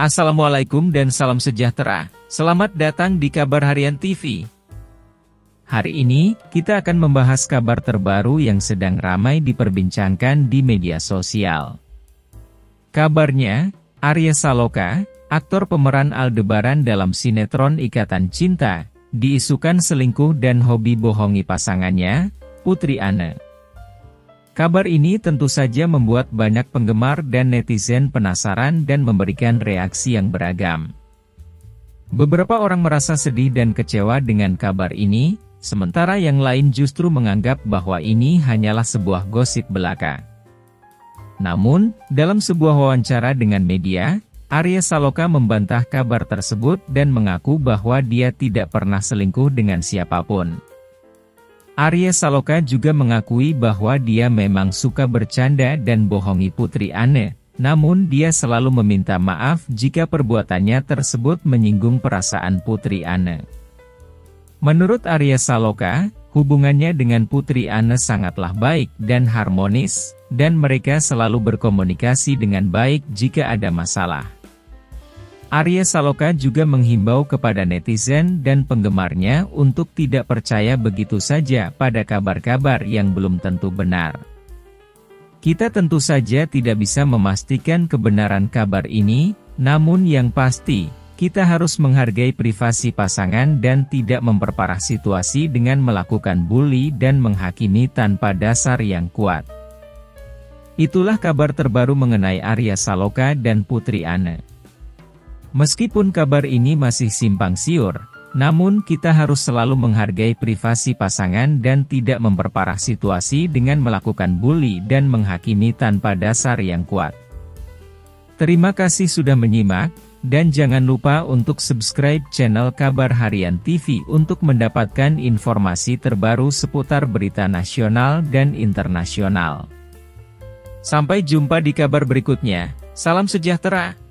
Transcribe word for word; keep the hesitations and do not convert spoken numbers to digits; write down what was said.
Assalamualaikum dan salam sejahtera. Selamat datang di Kabar Harian T V. Hari ini, kita akan membahas kabar terbaru yang sedang ramai diperbincangkan di media sosial. Kabarnya, Arya Saloka, aktor pemeran Aldebaran dalam sinetron Ikatan Cinta, diisukan selingkuh dan hobi bohongi pasangannya, Putri Anne. Kabar ini tentu saja membuat banyak penggemar dan netizen penasaran dan memberikan reaksi yang beragam. Beberapa orang merasa sedih dan kecewa dengan kabar ini, sementara yang lain justru menganggap bahwa ini hanyalah sebuah gosip belaka. Namun, dalam sebuah wawancara dengan media, Arya Saloka membantah kabar tersebut dan mengaku bahwa dia tidak pernah selingkuh dengan siapapun. Arya Saloka juga mengakui bahwa dia memang suka bercanda dan bohongi Putri Anne, namun dia selalu meminta maaf jika perbuatannya tersebut menyinggung perasaan Putri Anne. Menurut Arya Saloka, hubungannya dengan Putri Anne sangatlah baik dan harmonis, dan mereka selalu berkomunikasi dengan baik jika ada masalah. Arya Saloka juga menghimbau kepada netizen dan penggemarnya untuk tidak percaya begitu saja pada kabar-kabar yang belum tentu benar. Kita tentu saja tidak bisa memastikan kebenaran kabar ini, namun yang pasti, kita harus menghargai privasi pasangan dan tidak memperparah situasi dengan melakukan bully dan menghakimi tanpa dasar yang kuat. Itulah kabar terbaru mengenai Arya Saloka dan Putri Anne. Meskipun kabar ini masih simpang siur, namun kita harus selalu menghargai privasi pasangan dan tidak memperparah situasi dengan melakukan bully dan menghakimi tanpa dasar yang kuat. Terima kasih sudah menyimak, dan jangan lupa untuk subscribe channel Kabar Harian T V untuk mendapatkan informasi terbaru seputar berita nasional dan internasional. Sampai jumpa di kabar berikutnya, salam sejahtera.